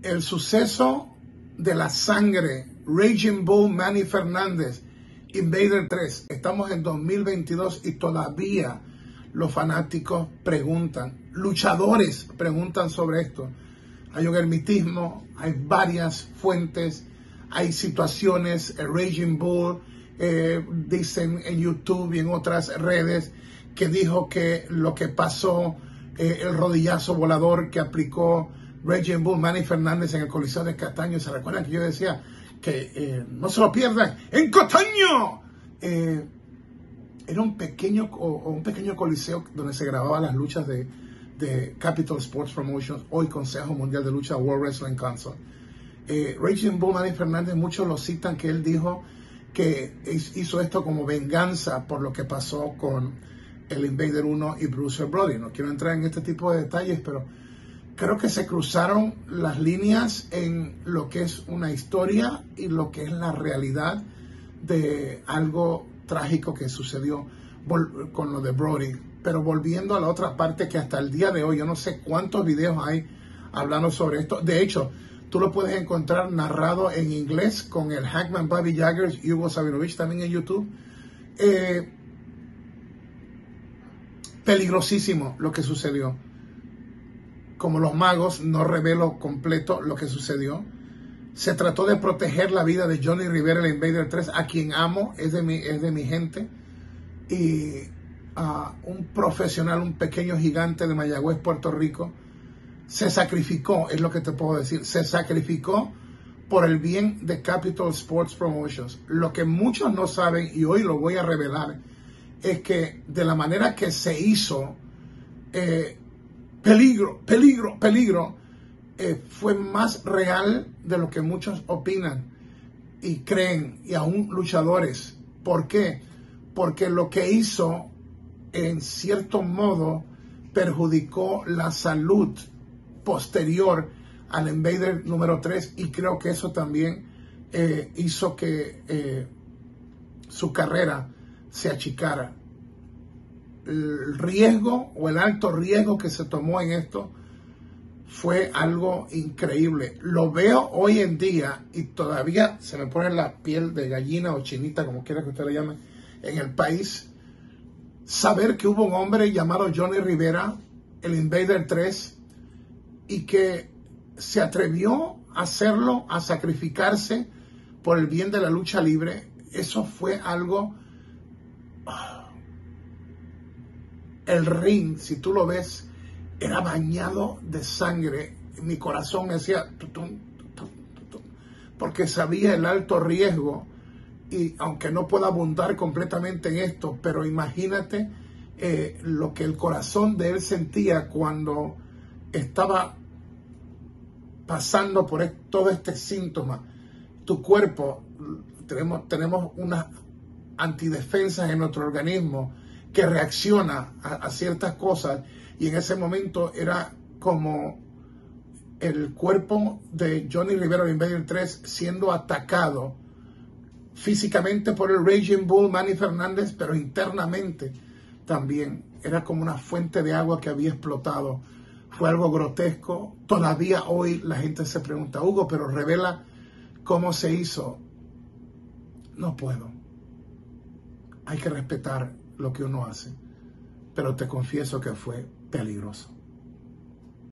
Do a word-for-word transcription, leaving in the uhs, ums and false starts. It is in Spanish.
el suceso de la sangre, Raging Bull, Manny Fernández, Invader tres. Estamos en dos mil veintidós y todavía los fanáticos preguntan, luchadores preguntan sobre esto. Hay un hermetismo, hay varias fuentes, hay situaciones. El Raging Bull eh, dicen en YouTube y en otras redes que dijo que lo que pasó, eh, el rodillazo volador que aplicó Raging Bull Manny Fernández en el Coliseo de Cataño. ¿Se recuerdan que yo decía que eh, no se lo pierdan en Cataño? Eh, era un pequeño, o, o un pequeño coliseo donde se grababan las luchas de, de Capital Sports Promotions, hoy Consejo Mundial de Lucha, World Wrestling Council. Eh, Raging Bull Manny Fernández, muchos lo citan que él dijo que hizo esto como venganza por lo que pasó con el Invader uno y Bruiser Brody. No quiero entrar en este tipo de detalles, pero creo que se cruzaron las líneas en lo que es una historia y lo que es la realidad de algo trágico que sucedió con lo de Brody. Pero volviendo a la otra parte, que hasta el día de hoy yo no sé cuántos videos hay hablando sobre esto. De hecho, tú lo puedes encontrar narrado en inglés con el Hackman, Bobby Jaggers y Hugo Sabinovich también en YouTube. Eh, peligrosísimo lo que sucedió. Como los magos, no revelo completo lo que sucedió. Se trató de proteger la vida de Johnny Rivera, el Invader tres, a quien amo, es de mi, es de mi gente. Y uh, un profesional, un pequeño gigante de Mayagüez, Puerto Rico, se sacrificó, es lo que te puedo decir, se sacrificó por el bien de Capital Sports Promotions. Lo que muchos no saben, y hoy lo voy a revelar, es que de la manera que se hizo, eh, peligro, peligro, peligro, eh, fue más real de lo que muchos opinan y creen, y aún luchadores. ¿Por qué? Porque lo que hizo, en cierto modo, perjudicó la salud posterior al Invader número tres, y creo que eso también eh, hizo que eh, su carrera se achicara. El riesgo o el alto riesgo que se tomó en esto fue algo increíble. Lo veo hoy en día y todavía se me pone la piel de gallina o chinita, como quiera que usted le llame, en el país. Saber que hubo un hombre llamado Johnny Rivera, el Invader tres, y que se atrevió a hacerlo, a sacrificarse por el bien de la lucha libre. Eso fue algo... El ring, si tú lo ves, era bañado de sangre. Mi corazón me decía, tutum, tutum, tutum, porque sabía el alto riesgo. Y aunque no puedo abundar completamente en esto, pero imagínate eh, lo que el corazón de él sentía cuando estaba pasando por todo este síntoma. Tu cuerpo, tenemos, tenemos unas antidefensas en nuestro organismo que reacciona a, a ciertas cosas, y en ese momento era como el cuerpo de Johnny Rivera, el Invader tres, siendo atacado físicamente por el Raging Bull Manny Fernández, pero internamente también era como una fuente de agua que había explotado. Fue algo grotesco. Todavía hoy la gente se pregunta, Hugo, pero revela cómo se hizo. No puedo. Hay que respetar lo que uno hace, pero te confieso que fue peligroso.